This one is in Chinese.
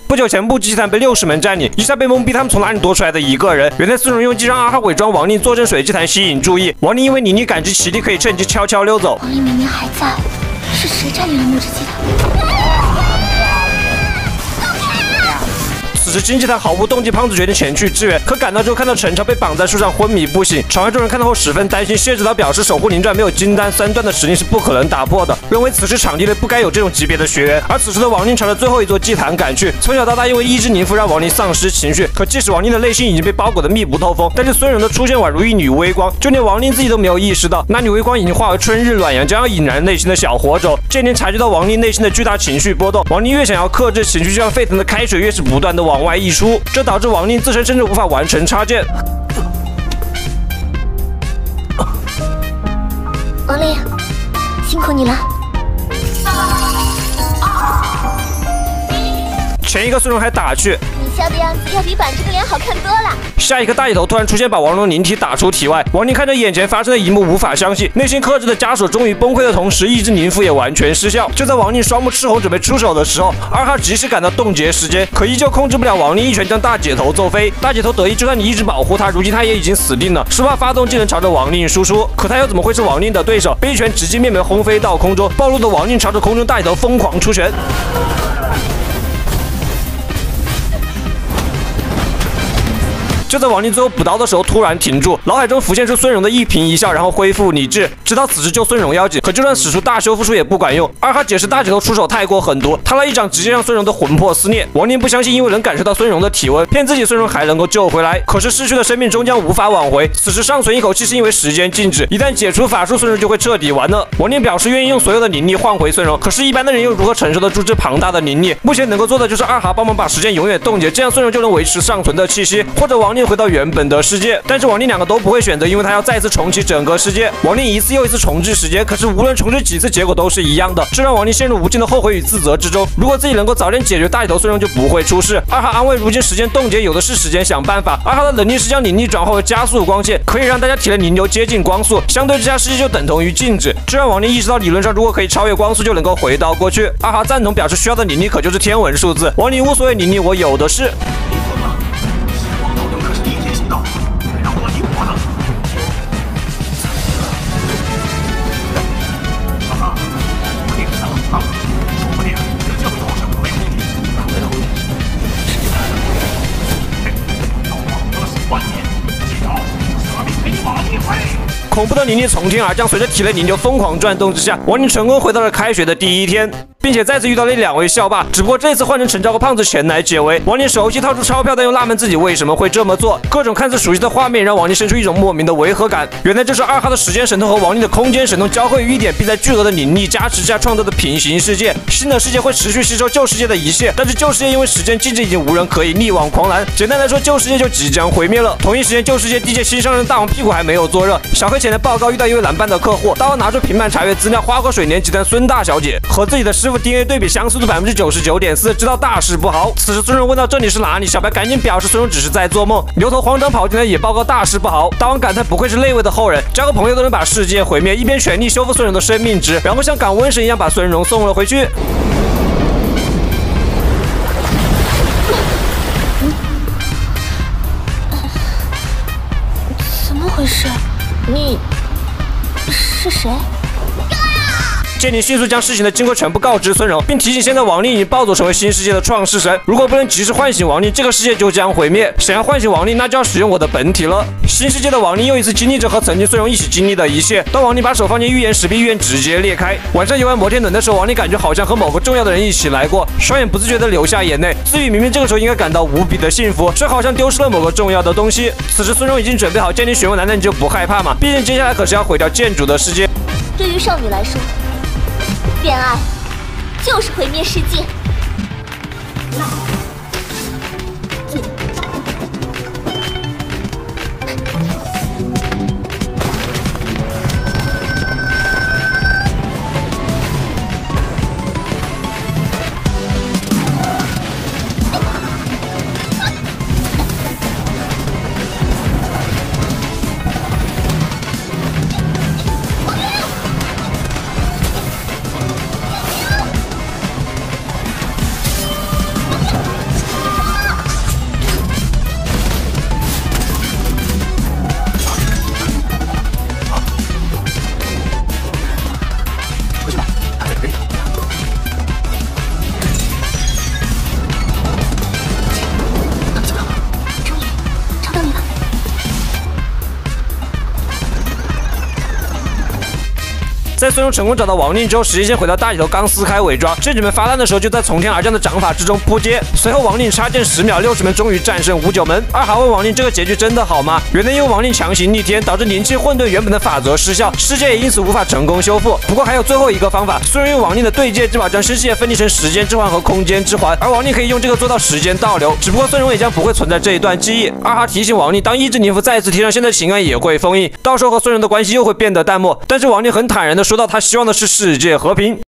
不久前木祭坛被60门占领，一下被懵逼他们从哪里多出来的一个人。原来孙荣用计让阿哈伪装亡灵坐镇水祭坛吸引注意，亡灵因为宁宁感知奇力可以趁机悄悄溜走。 亡灵明明还在，是谁占领了木之祭坛？ 此时金祭坛毫无动机，胖子决定前去支援，可赶到之后看到陈超被绑在树上昏迷不醒，场外众人看到后十分担心。谢指导表示，守护灵传没有金丹3段的实力是不可能打破的，认为此时场地内不该有这种级别的学员。而此时的亡灵朝着最后一座祭坛赶去，从小到大因为意志凝附让亡灵丧失情绪，可即使亡灵的内心已经被包裹得密不透风，但是孙荣的出现宛如一缕微光，就连亡灵自己都没有意识到，那缕微光已经化为春日暖阳，将要引燃内心的小火种。剑灵察觉到亡灵内心的巨大情绪波动，亡灵越想要克制情绪，就像沸腾的开水越是不断的往外溢出。 这导致亡灵自身甚至无法完成插剑。 亡灵，辛苦你了。 前一个孙荣还打去， 你笑的样子要比板这个脸好看多了。 下一个大姐头突然出现，把王龙灵体打出体外。亡灵看着眼前发生的一幕，无法相信，内心克制的枷锁终于崩溃的同时，意志凝附也完全失效。就在亡灵双目赤红准备出手的时候，二号及时赶到冻结时间，可依旧控制不了亡灵，一拳将大姐头揍飞。大姐头得意，就算你一直保护他，如今他也已经死定了，生怕发动技能朝着亡灵输出。可他又怎么会是亡灵的对手？被一拳直击面门轰飞到空中，暴露的亡灵朝着空中大姐头疯狂出拳。 就在亡灵最后补刀的时候，突然停住，脑海中浮现出孙荣的一颦一笑，然后恢复理智，直到此时救孙荣要紧。可就算使出大修复术也不管用。二哈解释大姐头出手太过狠毒，他那一掌直接让孙荣的魂魄撕裂。亡灵不相信，因为能感受到孙荣的体温，骗自己孙荣还能够救回来。可是逝去的生命终将无法挽回。此时尚存一口气，是因为时间静止，一旦解除法术，孙荣就会彻底完了。亡灵表示愿意用所有的灵力换回孙荣，可是一般的人又如何承受得住这庞大的灵力？目前能够做的就是二哈帮忙把时间永远冻结，这样孙荣就能维持尚存的气息，或者亡灵回到原本的世界。但是亡灵两个都不会选择，因为他要再次重启整个世界。亡灵一次又一次重置时间，可是无论重置几次，结果都是一样的，这让亡灵陷入无尽的后悔与自责之中。如果自己能够早点解决大姐头，孙荣就不会出事。二哈安慰，如今时间冻结，有的是时间想办法。二哈的能力是将灵力转化为加速光线，可以让大家体内灵流接近光速，相对之下世界就等同于静止。这让亡灵意识到，理论上如果可以超越光速，就能够回到过去。二哈赞同，表示需要的灵力可就是天文数字。亡灵无所谓灵力，我有的是。 恐怖的灵力从天而降，随着体内灵流疯狂转动之下，亡灵成功回到了开学的第一天，并且再次遇到了2位校霸，只不过这次换成陈昭和胖子前来解围。亡灵熟悉掏出钞票，但又纳闷自己为什么会这么做。各种看似熟悉的画面让亡灵生出一种莫名的违和感。原来这是二哈的时间神通和亡灵的空间神通交汇于一点，并在巨额的灵力加持下创造的平行世界。新的世界会持续吸收旧世界的一切，但是旧世界因为时间静止，已经无人可以力挽狂澜。简单来说，旧世界就即将毁灭了。同一时间，旧世界地界新上任大王屁股还没有坐热，小黑前来报告遇到一位蓝办的客户，大王拿出平板查阅资料，花果水年集团孙大小姐和自己的师傅 DNA 对比相似度99.4%，知道大事不好。此时孙荣问到这里是哪里，小白赶紧表示孙荣只是在做梦。牛头慌张跑进来也报告大事不好。大王感叹不愧是内卫的后人，交个朋友都能把世界毁灭，一边全力修复孙荣的生命值，然后像赶瘟神一样把孙荣送了回去。 怎么回事？你是谁？ 剑灵迅速将事情的经过全部告知孙荣，并提醒现在亡灵已经暴走成为新世界的创世神，如果不能及时唤醒亡灵，这个世界就将毁灭。想要唤醒亡灵，那就要使用我的本体了。新世界的亡灵又一次经历着和曾经孙荣一起经历的一切。当亡灵把手放进预言石壁，预言直接裂开。晚上游玩摩天轮的时候，亡灵感觉好像和某个重要的人一起来过，双眼不自觉地流下眼泪。自己明明这个时候应该感到无比的幸福，却好像丢失了某个重要的东西。此时孙荣已经准备好，剑灵询问：难道你就不害怕吗？毕竟接下来可是要毁掉建筑的世界。 对于少女来说，恋爱就是毁灭世界。 在孙荣成功找到王令之后，时间线回到大里头刚撕开伪装，圣女们发难的时候就在从天而降的掌法之中扑街。随后王令插剑10秒，60门终于战胜59门。二哈问王令这个结局真的好吗？原来因为王令强行逆天，导致灵气混沌原本的法则失效，世界也因此无法成功修复。不过还有最后一个方法，孙荣用王令的对戒之法将世界分离成时间之环和空间之环，而王令可以用这个做到时间倒流。只不过孙荣也将不会存在这一段记忆。二哈提醒王令，当意志灵符再次贴上，现在情感也会封印，到时候和孙荣的关系又会变得淡漠。但是王令很坦然的说到，他希望的是世界和平。